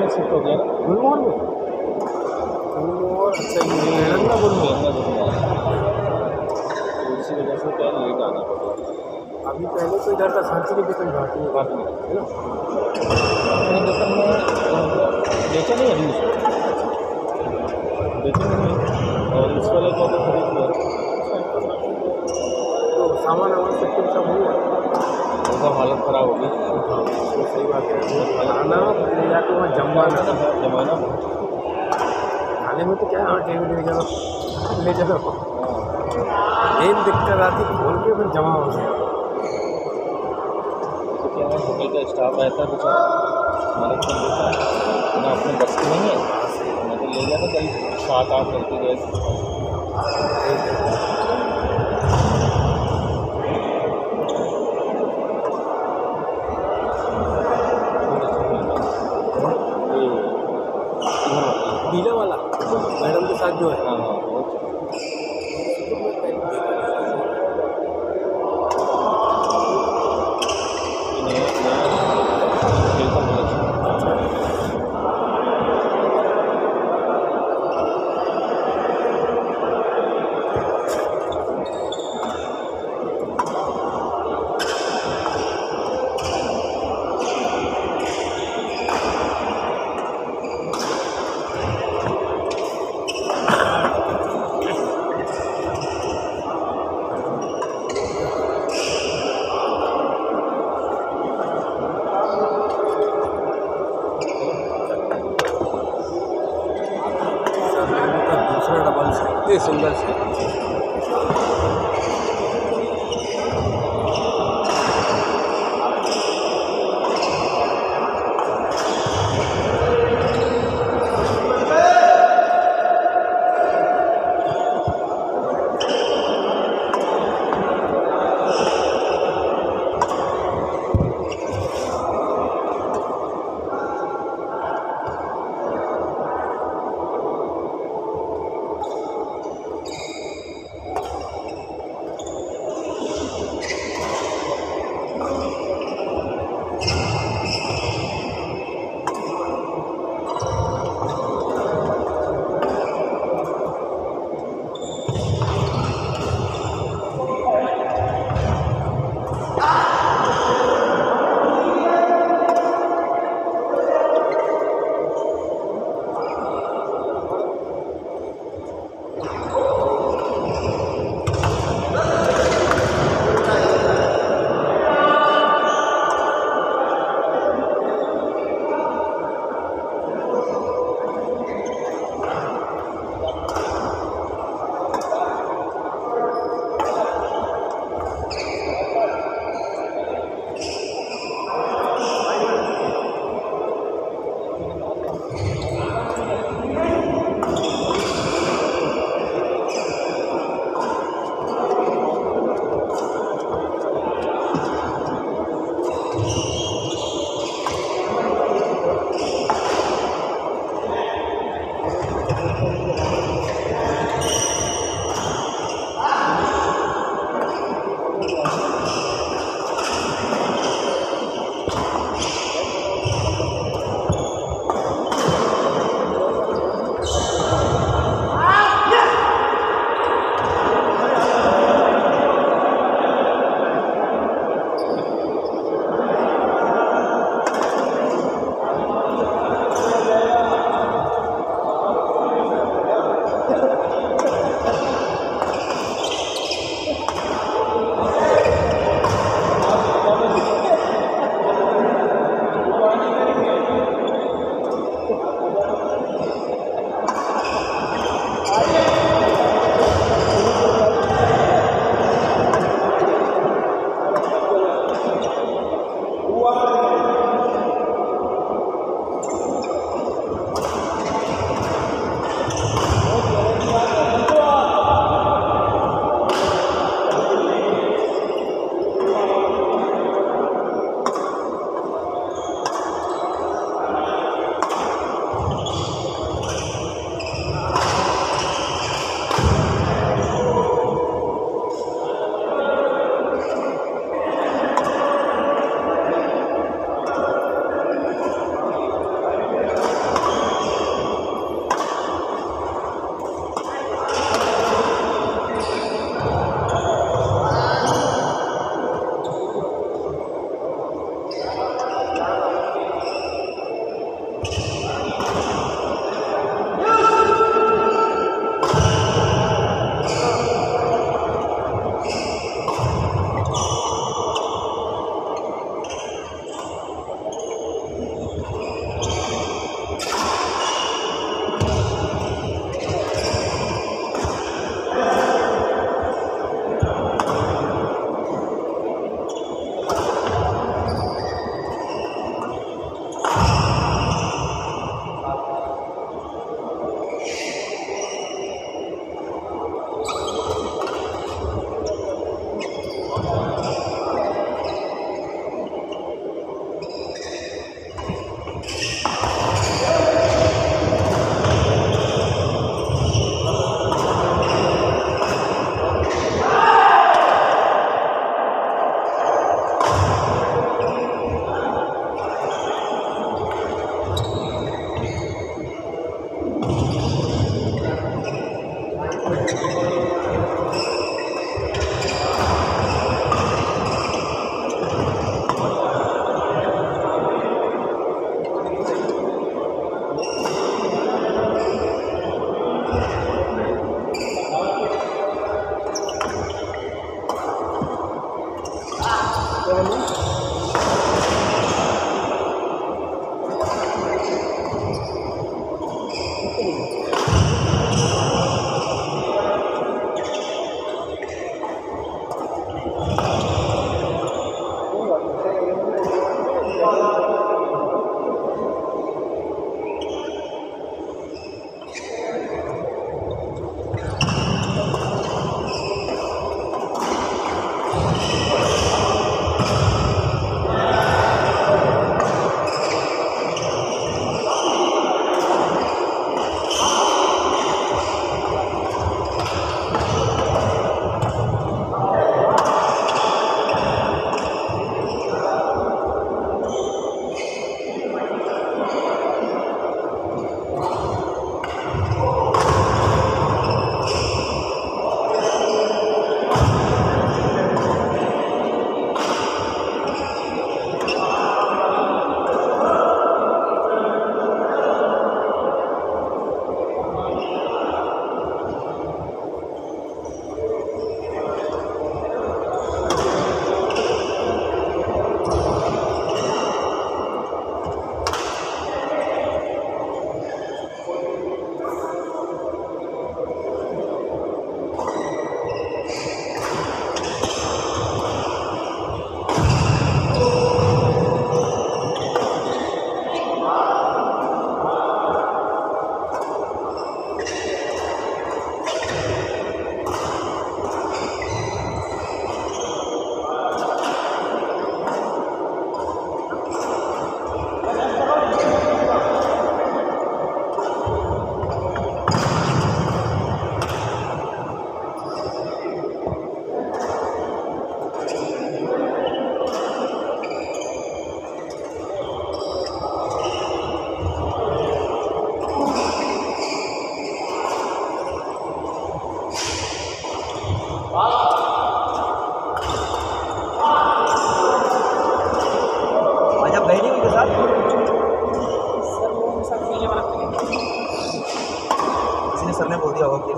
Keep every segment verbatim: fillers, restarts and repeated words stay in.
में शिफ्ट हो गया ना, गुलमोहर में। गुलमोहर अच्छा ये मेहनत ना गुलमोहर, तो इसी वजह से क्या लेट आना पड़ा। अभी पहले तो इधर का शांतिनिकेतन घाटी में बात में है ना। शांतिनिकेतन में बेचा नहीं अभी उसको, बेचे नहीं, और इस वाले को तो खरीद लिया। तो सामान वामान सब कुछ सब हुआ, उसका हालत ख़राब हो गई। हाँ तो सही बात है। खाना ले जाके वहाँ जमवाना जमाना खाने में तो क्या है, हाँ टेबल ले जाओ ले जाओ, मेन दिक्कत आती खोल के फिर जमा हो गया। तो क्या है, होटल का स्टाफ रहता है बेचारा, मदद कर देता है ना, अपने बस की नहीं है। मैं तो ले गया था करीब सात आठ लड़के गए थे। पीला वाला मैडम के साथ जो है, हाँ हाँ बहुत दूसरा डबल से ये सिंगल से सर ने बोल दिया होगा कि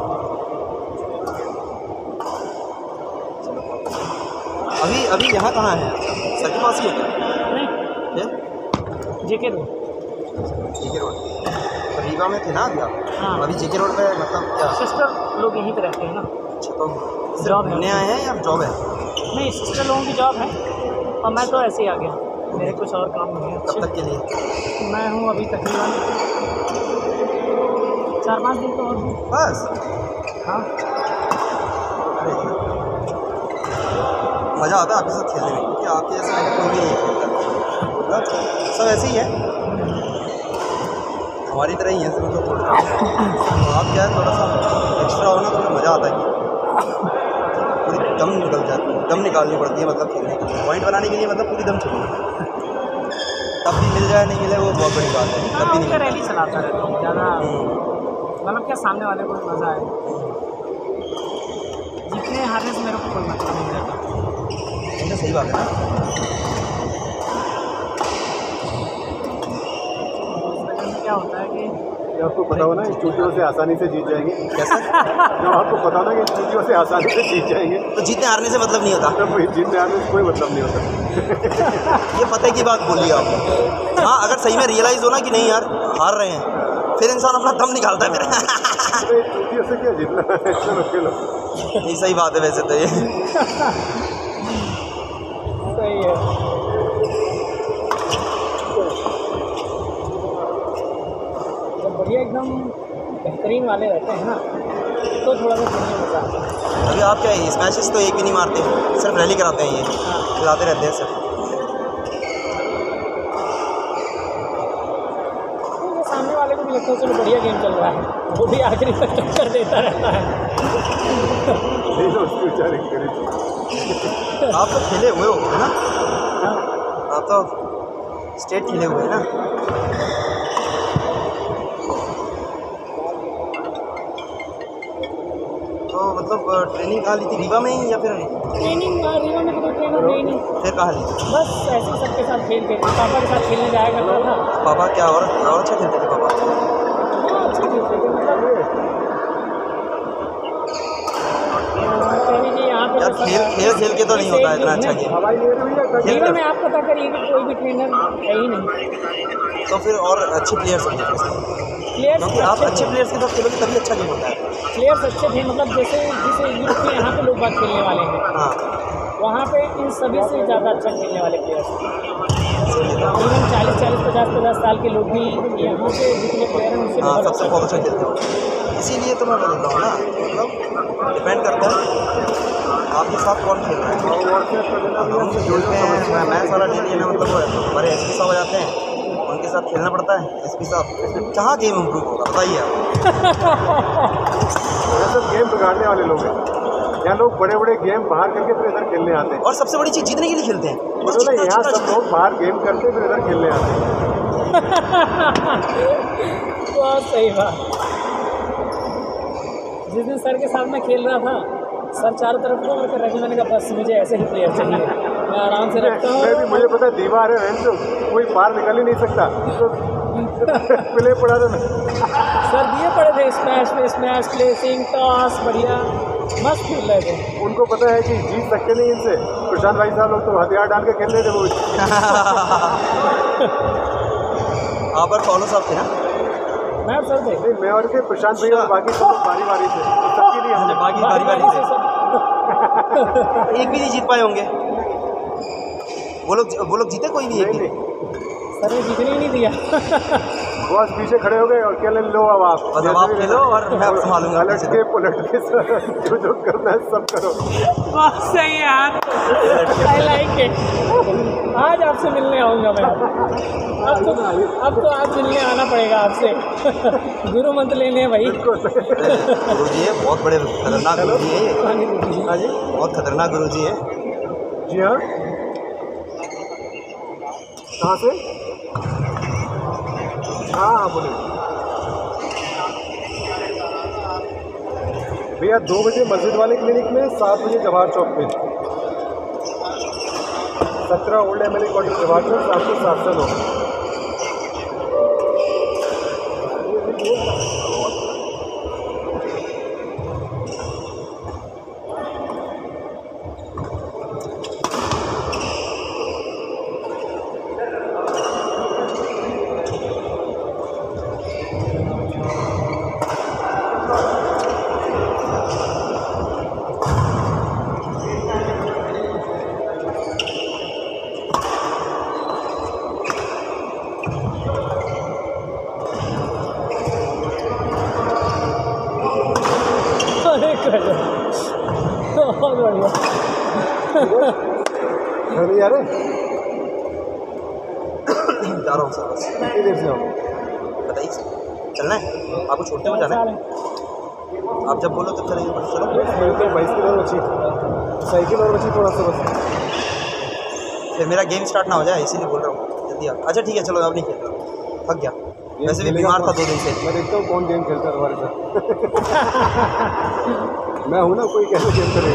अभी अभी यहाँ कहाँ है? सर के पास ही है क्या? नहीं, क्या जेके रोड। जेके रोड तो रीवा में थे ना अभी आप? हाँ। अभी जेके रोड पे मतलब क्या? सिस्टर लोग यहीं पे रहते हैं ना। अच्छा, तो जॉब जॉब है। घूमने आए हैं या जॉब है? नहीं, सिस्टर लोगों की जॉब है और मैं तो ऐसे ही आ गया, मेरे कुछ और काम नहीं है। कब तक के लिए? मैं हूँ अभी तकरीबन चार पाँच दिन तो और हूँ। बस हाँ, मज़ा आता है आपके साथ खेलने में, क्योंकि आपके जैसे मैंने कोई भी नहीं खेलता, मतलब सब ऐसे ही है, हमारी तरह ही है सब, मतलब थोड़ा तो आप क्या है थोड़ा सा एक्स्ट्रा हो ना तो फिर मज़ा आता है कि पूरी दम निकल जाती है, दम निकालनी पड़ती है मतलब खेलने के लिए, पॉइंट बनाने के लिए मतलब पूरी दम चाहिए, तब भी मिल जाए नहीं मिले वो बहुत बड़ी बात है, तब भी नहीं मैं मिलता। रैली चलाता रहता हूँ ज़्यादा, हम्म, मतलब क्या सामने वाले को भी मज़ा आए, जीतने हारने से मेरे को कोई मतलब नहीं रहता। ये तो सही बात है ना। क्या होता है कि जो आपको पता हो ना इन चूतियों से आसानी से जीत जाएंगे, कैसे? जो आपको पता हो ना कि इन चूतियों से आसानी से जीत जाएंगे, तो जीतने हारने से मतलब नहीं होता, तब कोई जीतने आने से कोई मतलब नहीं होता। ये पते की बात बोली आप। हाँ, अगर सही में रियलाइज़ हो ना कि नहीं यार हार रहे हैं, फिर इंसान अपना दम निकालता है फिर। तो इन चूतियों से क्या जीतना है, चलो खेलो। नहीं सही बात है वैसे तो ये। सही है। जब बढ़िया एकदम बेहतरीन वाले रहते हैं ना तो थोड़ा सा खेलने में मज़ा आता है। अभी आप क्या है स्मैशेस तो एक भी नहीं मारते, सिर्फ रैली कराते हैं, ये हाँ, खिलाते रहते हैं सिर्फ। तो ये सामने वाले को भी लगता है चलो बढ़िया गेम चल रहा है, वो भी आखिरी तक टक्कर देता रहता है। नहीं तो उसकी विचार करें। आप तो खेले हुए हो है ना? हाँ, आप तो स्टेट खेले हुए हैं ना? तो मतलब ट्रेनिंग कहाँ ली थी, रीवा में ही या फिर ट्रेनिंग रीवा में तो कोई ट्रेनर है ही नहीं, फिर कहाँ ली थी? बस ऐसे ही सबके साथ खेल खेल पापा के साथ खेलने जाया करता था। पापा क्या और और अच्छा खेलते थे पापा? हाँ, अच्छा खेलते थे मतलब कह लीजिए यहाँ पे यार जैसा- खेल खेल खेल के तो नहीं होता इतना अच्छा गेम। हवाई ले रही है क्या? रीवा में आप पता करिए कि कोई भी ट्रेनर है ही नहीं। तो फिर और अच्छे प्लेयर्स होंगे फिर इसमें। प्लेयर्स क्योंकि आप अच्छे अच्छे थे, प्लेयर्स के साथ खेलोगे तभी अच्छा गेम होता है। प्लेयर्स अच्छे थे मतलब जैसे जिस यूथ में यहाँ पे लोग बात खेलने वाले हैं हाँ वहाँ पे इन सभी से ज़्यादा अच्छा खेलने वाले प्लेयर्स तकरीबन चालीस चालीस पचास पचास साल के लोग भी यहाँ पे जितने प्लेयर हैं उनसे हाँ, बहुत सबसे बहुत अच्छा खेलते हो, इसीलिए तो मैं बोलता हूँ ना, मतलब डिपेंड करता है आपके साथ कौन खेल रहा है। अब हम जो हैं मैच वाला डेली है ना, मतलब वो है हमारे एस पी साहब हो जाते हैं, उनके साथ खेलना पड़ता है। एस पी साहब कहाँ गेम इम्प्रूव होगा बताइए आप। ये सब गेम बिगाड़ने वाले लोग हैं, यहाँ लोग बड़े बड़े गेम बाहर करके फिर इधर खेलने आते हैं। और सबसे बड़ी चीज़ जीतने के लिए खेलते हैं, बस उन्होंने जीतना, यहाँ जीतना, सब जीतना। लोग बाहर गेम करते फिर इधर खेलने आते हैं। बहुत सही बात। जिस दिन सर के साथ में खेल रहा था सर चारों तरफ को कर रहे थे, मैंने कहा बस मुझे ऐसे ही प्लेयर चाहिए, मैं आराम से रखता हूँ। मैं भी मुझे पता है दीवार है तो कोई पार निकल ही नहीं सकता, तो प्ले पड़ा था। सर दिए पड़े थे स्मैश में स्मैश प्लेसिंग टॉस बढ़िया मस्त खेल रहे थे। उनको पता है कि जीत सकते नहीं इनसे, प्रशांत भाई साहब लोग तो हथियार डाल के खेल रहे थे वो। आप पर फॉलो साहब थे ना? मैं सर थे नहीं मैं और के प्रशांत भैया और बाकी सब लोग बारी बारी से, तो सबके लिए हमने बाकी बारी बारी से सब एक भी नहीं जीत पाए होंगे वो लोग। वो लोग जीते कोई भी एक नहीं भी? नहीं सर ने जीतने ही नहीं दिया। बॉस पीछे खड़े हो गए और क्या ले लो अब आप बस अब आप खेलो और मैं अब संभालूंगा पलट पीछे के पलट के सब जो जो करना है सब करो। बहुत सही है यार, आई लाइक इट। आज आपसे मिलने आऊँगा मैं, अब तो अब तो आज मिलने आना पड़ेगा आपसे। गुरु मंत्र लेने भाई। गुरु जी है बहुत बड़े खतरनाक गुरु जी है ये। पानी दे दीजिए। हाँ जी बहुत खतरनाक गुरु जी है। जी हाँ, कहाँ से? हाँ हाँ बोलिए भैया। दो बजे मस्जिद वाले क्लिनिक में, सात बजे जवाहर चौक पे, सत्रह old M L A quarter Jawahar Chowk, शाम को सात से नौ। घर नहीं आ रहे? जा रहा हूँ सर बस। कितनी देर से आओ? बताइए सर, चलना है आपको? छोड़ते हुए जाना है? आप जब बोलो तब चलेंगे, बस चलो। बाइसिकल और बची, साइकिल और बची थोड़ा सा बस। फिर मेरा गेम स्टार्ट ना हो जाए, इसीलिए बोल रहा हूँ जल्दी आप। अच्छा ठीक है, चलो अब नहीं खेल रहा, थक गया। वैसे भी बीमार था दो दिन से। मैं देखता हूँ कौन गेम खेलता है तुम्हारे साथ। मैं हूँ ना, कोई कैसे गेम करेगा।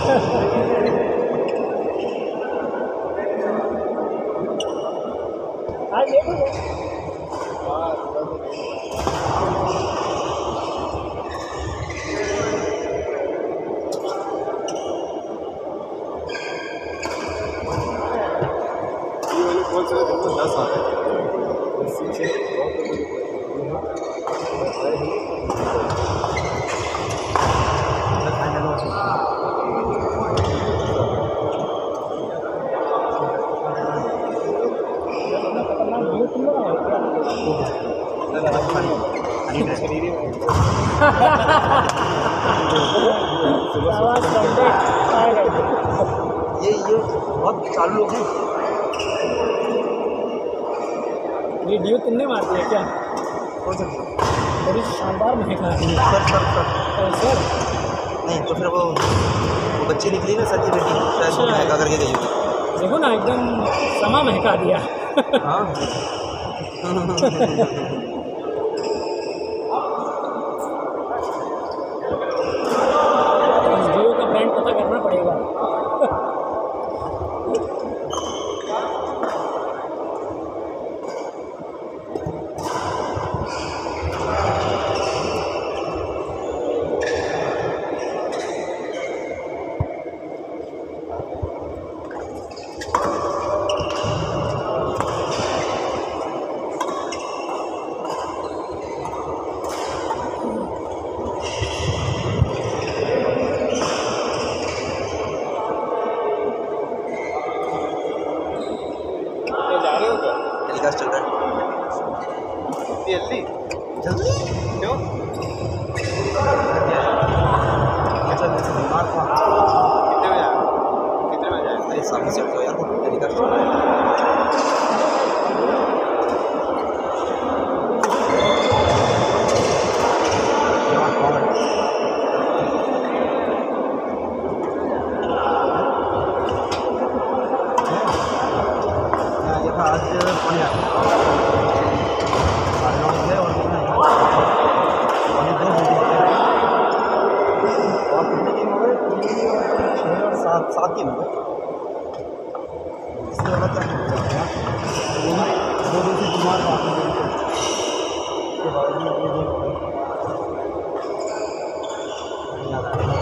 दस आ रहे ये ये बहुत चालू लोग हैं। ये ड्यू तुमने मार दिया क्या? कौन सा? बड़ी शानदार महक आ रही है। सर सर सर सर नहीं तो फिर वो वो बच्ची निकली ना सर की बेटी, शायद वो महका करके गई होगी। देखो ना, एकदम समा महका दिया। हाँ जियो का ब्रांड पता करना पड़ेगा। टेलीकास्ट चल रहा है जल्दी जल्दी क्यों? अच्छा बीमार था। कितने बजे आए? कितने बजे आए? अरे सामने से तो यार टेलीकास्ट चल रहा है। आज पौने आठ साढ़े नौ बजे और कितना है? पौने दो बजे और कितने गेम हो गए? छः और सात सात गेम हो गए। इससे ज़्यादा क्या खेल सकते हैं? दो दिन से बीमार था उसके बावजूद ये गेम याद आ रहा है।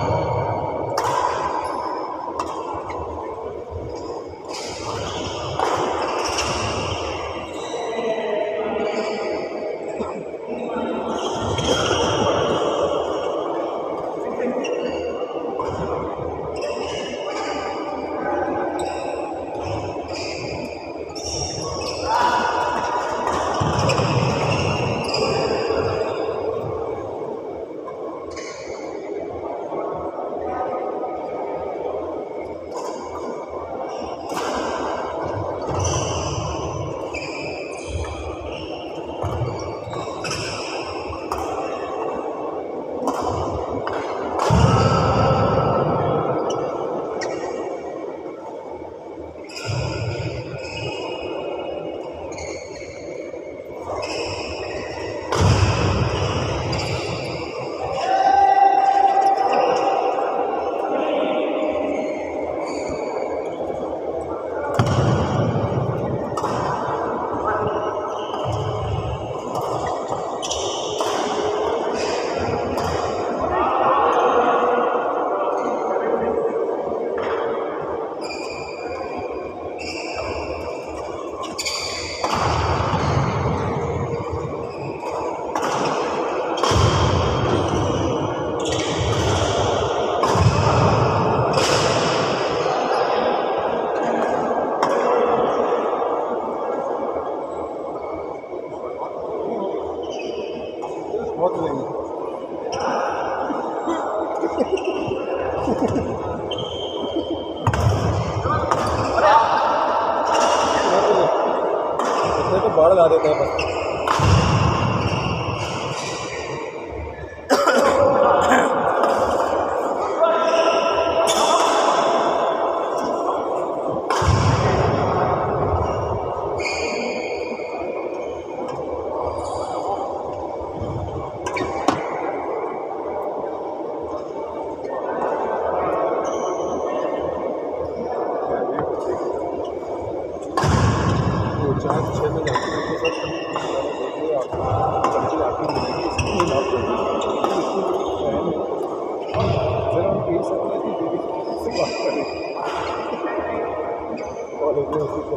बहुत लेंगे दौड़ लगा देते हैं बस। चार छः में जाती है तो सर देखिए आप चमची आपकी मिलेगी इसकी आप सर हम कह सकते हैं कि दीदी से बात करें कॉलेज में उसकी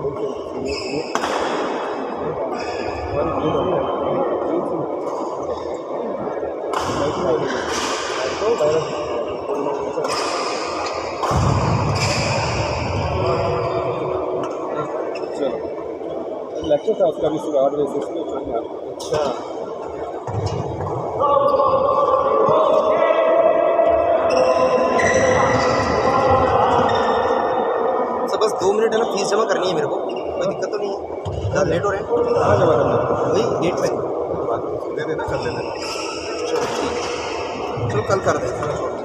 लेक्चर था उसका भी सुराग बेसिस पे। अच्छा सर बस दो मिनट है ना, फीस जमा करनी है मेरे को, कोई दिक्कत तो नहीं है? ज़्यादा लेट हो रहे हैं? कहाँ जमा करना वही गेट पे दे देना कर लेना। चलो ठीक है, चलो कल कर दें।